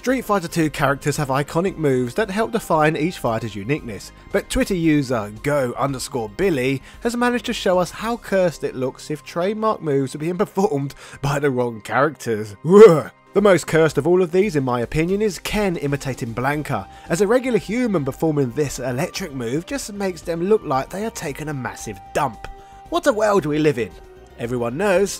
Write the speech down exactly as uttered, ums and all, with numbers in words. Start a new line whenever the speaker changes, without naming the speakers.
Street Fighter two characters have iconic moves that help define each fighter's uniqueness, but Twitter user go underscore Billy has managed to show us how cursed it looks if trademark moves are being performed by the wrong characters. Ugh. The most cursed of all of these, in my opinion, is Ken imitating Blanca, as a regular human performing this electric move just makes them look like they are taking a massive dump. What a world we live in! Everyone knows